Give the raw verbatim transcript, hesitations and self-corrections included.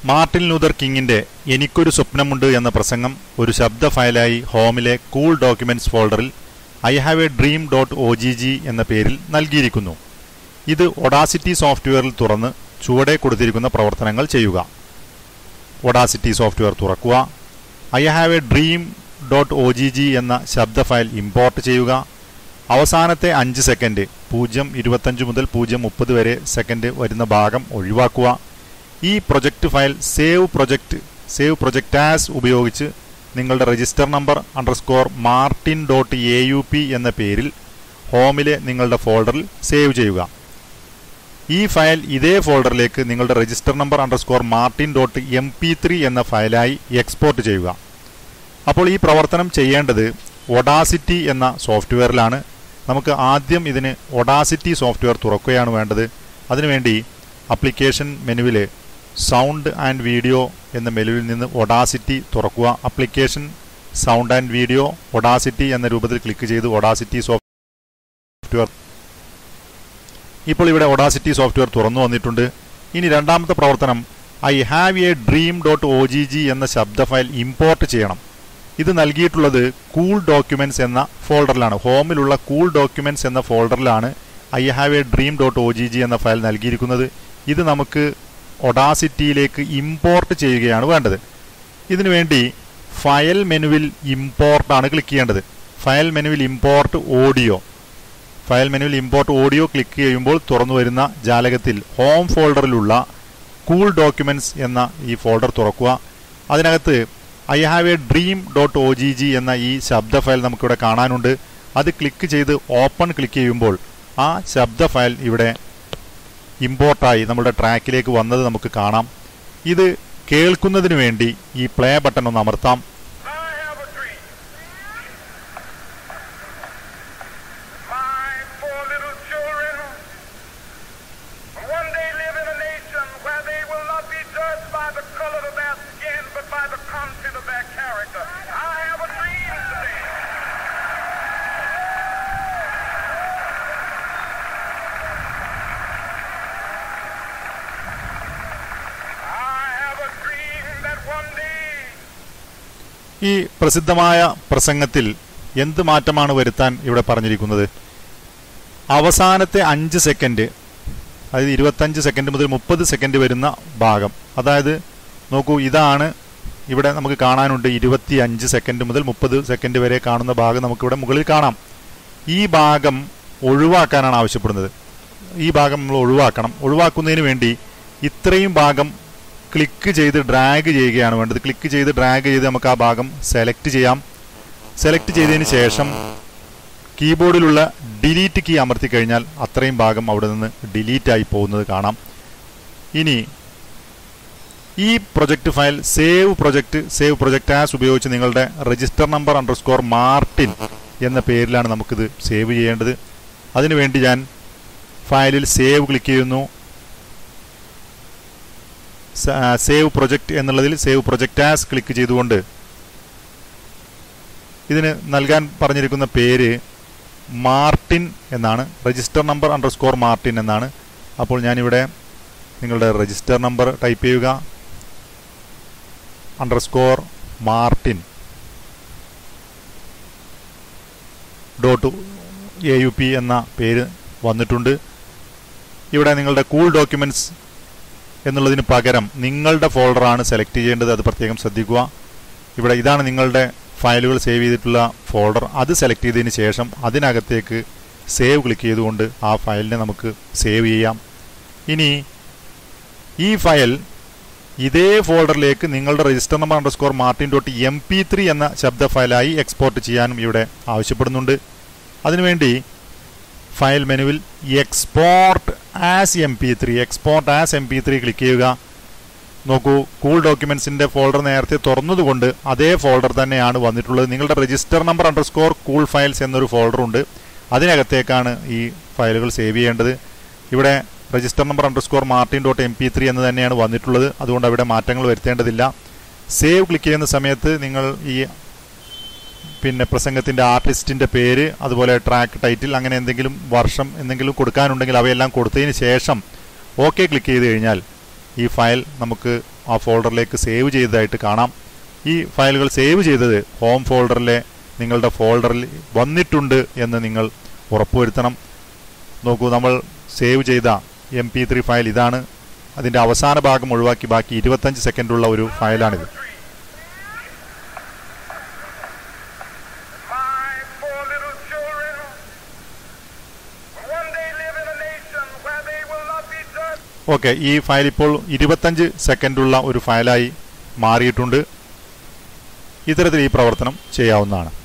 Martin Luther കിങ്ങിന്റെ എനിക്കൊരു സ്വപ്നമുണ്ട് എന്ന പ്രസംഗം ഒരു ശബ്ദ ഫയലായി ഹോമിലെ കൂൾ ഡോക്യുമെന്റ്സ് ഫോൾഡറിൽ I have a dream dot O G G എന്ന പേരിൽ നൽകിയിരിക്കുന്നു. ഇത് ഒഡാസിറ്റി സോഫ്റ്റ്വെയറിൽ തുറന്ന് ചുവടെ കൊടുത്തിരിക്കുന്ന പ്രവർത്തനങ്ങൾ ചെയ്യുക. ഒഡാസിറ്റി സോഫ്റ്റ്വെയർ തുറക്കുക. I have a dream dot O G G എന്ന ശബ്ദ ഫയൽ ഇമ്പോർട്ട് ചെയ്യുക. അവസാനത്തെ അഞ്ച് സെക്കൻഡ് പൂജ്യം ഇരുപത്തഞ്ച് മുതൽ പൂജ്യം മുപ്പത് വരെ സെക്കൻഡ് വരുന്ന ഭാഗം ഒഴിവാക്കുക. ഈ project file save project save project as ഉപയോഗിച്ച് നിങ്ങളുടെ register number underscore Martin dot A U P എന്ന പേരിൽ ഹോമിലെ നിങ്ങളുടെ ഫോൾഡറിൽ സേവ് ചെയ്യുക. ഈ ഫയൽ ഇതേ ഫോൾഡറിലേക്ക് നിങ്ങളുടെ register number underscore Martin dot M P three എന്ന ഫയലായി എക്സ്പോർട്ട് ചെയ്യുക. അപ്പോൾ ഈ പ്രവർത്തനം ചെയ്യേണ്ടത് ഒഡാസിറ്റി എന്ന സോഫ്റ്റ്വെയറിലാണ്. നമുക്ക് ആദ്യം ഇതിന് ഒഡാസിറ്റി സോഫ്റ്റ്വെയർ തുറക്കുകയാണ് വേണ്ടത്. അതിനുവേണ്ടി ആപ്ലിക്കേഷൻ മെനുവിൽ സൗണ്ട് ആൻഡ് വീഡിയോ എന്ന മെനുവിൽ നിന്ന് ഒഡാസിറ്റി തുറക്കുക. Application sound and video Audacity എന്ന രൂപത്തിൽ ക്ലിക്ക് ചെയ്ത് ഒഡാസിറ്റി സോഫ്റ്റ്വെയർ ഇപ്പോൾ ഇവിടെ ഒഡാസിറ്റി സോഫ്റ്റ്വെയർ തുറന്നു വന്നിട്ടുണ്ട്. ഇനി രണ്ടാമത്തെ പ്രവർത്തനം I have a dream dot O G G എന്ന ശബ്ദ ഫയൽ ഇമ്പോർട്ട് ചെയ്യണം. ഇത് നൽകിയിട്ടുള്ളത് കൂൾ ഡോക്യുമെന്റ്സ് എന്ന ഫോൾഡറിലാണ്. ഹോമിലുള്ള കൂൾ ഡോക്യുമെന്റ്സ് എന്ന ഫോൾഡറിലാണ് I have a dream dot O G G എന്ന ഫയൽ നൽകിയിരിക്കുന്നത്. ഇത് നമുക്ക് ഒഡാസിറ്റിയിലേക്ക് ഇമ്പോർട്ട് ചെയ്യുകയാണ് വേണ്ടത്. ഇതിനുവേണ്ടി ഫയൽ മെനുവിൽ ഇമ്പോർട്ടാണ് ക്ലിക്ക് ചെയ്യേണ്ടത്. ഫയൽ മെനുവിൽ ഇമ്പോർട്ട് ഓഡിയോ ഫയൽ മെനുവിൽ ഇമ്പോർട്ട് ഓഡിയോ ക്ലിക്ക് ചെയ്യുമ്പോൾ തുറന്നു വരുന്ന ജാലകത്തിൽ ഹോം ഫോൾഡറിലുള്ള കൂൾ ഡോക്യുമെന്റ്സ് എന്ന ഈ ഫോൾഡർ തുറക്കുക. അതിനകത്ത് I have a dream dot O G G എന്ന ഈ ശബ്ദ ഫയൽ നമുക്കിവിടെ കാണാനുണ്ട്. അത് ക്ലിക്ക് ചെയ്ത് ഓപ്പൺ ക്ലിക്ക് ചെയ്യുമ്പോൾ ആ ശബ്ദ ഫയൽ ഇവിടെ ഇമ്പോർട്ടായി നമ്മുടെ ട്രാക്കിലേക്ക് വന്നത് നമുക്ക് കാണാം. ഇത് കേൾക്കുന്നതിന് വേണ്ടി ഈ പ്ലേ ബട്ടൺ ഒന്ന് അമർത്താം. ഈ പ്രസിദ്ധമായ പ്രസംഗത്തിൽ എന്ത് മാറ്റമാണ് വരുത്താൻ ഇവിടെ പറഞ്ഞിരിക്കുന്നത്? അവസാനത്തെ അഞ്ച് സെക്കൻഡ്, അതായത് ഇരുപത്തഞ്ച് സെക്കൻഡ് മുതൽ മുപ്പത് സെക്കൻഡ് വരുന്ന ഭാഗം, അതായത് നോക്കൂ, ഇതാണ് ഇവിടെ നമുക്ക് കാണാനുണ്ട്. ഇരുപത്തി അഞ്ച് സെക്കൻഡ് മുതൽ മുപ്പത് സെക്കൻഡ് വരെ കാണുന്ന ഭാഗം നമുക്കിവിടെ മുകളിൽ കാണാം. ഈ ഭാഗം ഒഴിവാക്കാനാണ് ആവശ്യപ്പെടുന്നത്. ഈ ഭാഗം നമ്മൾ ഒഴിവാക്കണം. ഒഴിവാക്കുന്നതിന് വേണ്ടി ഇത്രയും ഭാഗം ക്ലിക്ക് ചെയ്ത് ഡ്രാഗ് ചെയ്യുകയാണ് വേണ്ടത്. ക്ലിക്ക് ചെയ്ത് ഡ്രാഗ് ചെയ്ത് നമുക്ക് ആ ഭാഗം സെലക്ട് ചെയ്യാം. സെലക്ട് ചെയ്തതിന് ശേഷം കീബോർഡിലുള്ള ഡിലീറ്റ് കീ അമർത്തി കഴിഞ്ഞാൽ അത്രയും ഭാഗം അവിടെ നിന്ന് ഡിലീറ്റ് ആയി പോകുന്നത് കാണാം. ഇനി ഈ project file save project save project as ഉപയോഗിച്ച് നിങ്ങളുടെ രജിസ്റ്റർ നമ്പർ അണ്ടർസ്കോർ മാർട്ടിൻ എന്ന പേരിലാണ് നമുക്കിത് സേവ് ചെയ്യേണ്ടത്. അതിനുവേണ്ടി ഞാൻ ഫയലിൽ സേവ് ക്ലിക്ക് ചെയ്യുന്നു. സേവ് പ്രൊജക്റ്റ് എന്നുള്ളതിൽ സേവ് പ്രൊജക്റ്റ് ആസ് ക്ലിക്ക് ചെയ്തുകൊണ്ട് ഇതിന് നൽകാൻ പറഞ്ഞിരിക്കുന്ന പേര് മാർട്ടിൻ എന്നാണ്. രജിസ്റ്റർ നമ്പർ അണ്ടർസ്കോർ മാർട്ടിൻ എന്നാണ്. അപ്പോൾ ഞാനിവിടെ നിങ്ങളുടെ രജിസ്റ്റർ നമ്പർ ടൈപ്പ് ചെയ്യുക. Underscore Martin dot A U P എന്ന പേര് വന്നിട്ടുണ്ട്. ഇവിടെ നിങ്ങളുടെ കൂൾ ഡോക്യുമെന്റ്സ് എന്നുള്ളതിന് പകരം നിങ്ങളുടെ ഫോൾഡറാണ് സെലക്ട് ചെയ്യേണ്ടത്. അത് പ്രത്യേകം ശ്രദ്ധിക്കുക. ഇവിടെ ഇതാണ് നിങ്ങളുടെ ഫയലുകൾ സേവ് ചെയ്തിട്ടുള്ള ഫോൾഡർ. അത് സെലക്ട് ചെയ്തതിന് ശേഷം അതിനകത്തേക്ക് സേവ് ക്ലിക്ക് ചെയ്തുകൊണ്ട് ആ ഫയലിനെ നമുക്ക് സേവ് ചെയ്യാം. ഇനി ഈ ഫയൽ ഇതേ ഫോൾഡറിലേക്ക് നിങ്ങളുടെ register number underscore Martin dot M P three എന്ന ശബ്ദ ഫയലായി എക്സ്പോർട്ട് ചെയ്യാനും ഇവിടെ ആവശ്യപ്പെടുന്നുണ്ട്. അതിനുവേണ്ടി ഫയൽ മെനുവിൽ export as M P three export as M P three click ചെയ്യുക. നോക്കൂ, കൂൾ ഡോക്യുമെന്റ്സിന്റെ ഫോൾഡർ നേരത്തെ തുറന്നതുകൊണ്ട് അതേ ഫോൾഡർ തന്നെയാണ് വന്നിട്ടുള്ളത്. നിങ്ങളുടെ register number underscore cool files എന്നൊരു ഫോൾഡറുണ്ട്. അതിനകത്തേക്കാണ് ഈ ഫയലുകൾ സേവ് ചെയ്യേണ്ടത്. ഇവിടെ register number underscore Martin dot M P three എന്ന് തന്നെയാണ് വന്നിട്ടുള്ളത്. അതുകൊണ്ട് അവിടെ മാറ്റങ്ങൾ വരുത്തേണ്ടതില്ല. സേവ് ക്ലിക്ക് ചെയ്യുന്ന സമയത്ത് നിങ്ങൾ ഈ പിന്നെ പ്രസംഗത്തിൻ്റെ ആർട്ടിസ്റ്റിൻ്റെ പേര്, അതുപോലെ ട്രാക്ക് ടൈറ്റിൽ, അങ്ങനെ എന്തെങ്കിലും വർഷം എന്തെങ്കിലും കൊടുക്കാനുണ്ടെങ്കിൽ അവയെല്ലാം കൊടുത്തതിന് ശേഷം ഓക്കെ ക്ലിക്ക് ചെയ്ത് കഴിഞ്ഞാൽ ഈ ഫയൽ നമുക്ക് ആ ഫോൾഡറിലേക്ക് സേവ് ചെയ്തതായിട്ട് കാണാം. ഈ ഫയലുകൾ സേവ് ചെയ്തത് ഹോം ഫോൾഡറിലെ നിങ്ങളുടെ ഫോൾഡറിൽ വന്നിട്ടുണ്ട് എന്ന് നിങ്ങൾ ഉറപ്പുവരുത്തണം. നോക്കൂ, നമ്മൾ സേവ് ചെയ്ത എം പി ത്രീ ഫയൽ ഇതാണ്. അതിൻ്റെ അവസാന ഭാഗം ഒഴിവാക്കി ബാക്കി ഇരുപത്തഞ്ച് സെക്കൻഡുള്ള ഒരു ഫയലാണിത്. ഓക്കെ, ഈ ഫയൽ ഇപ്പോൾ ഇരുപത്തഞ്ച് സെക്കൻഡുള്ള ഒരു ഫയലായി മാറിയിട്ടുണ്ട്. ഇത്തരത്തിൽ ഈ പ്രവർത്തനം ചെയ്യാവുന്നതാണ്.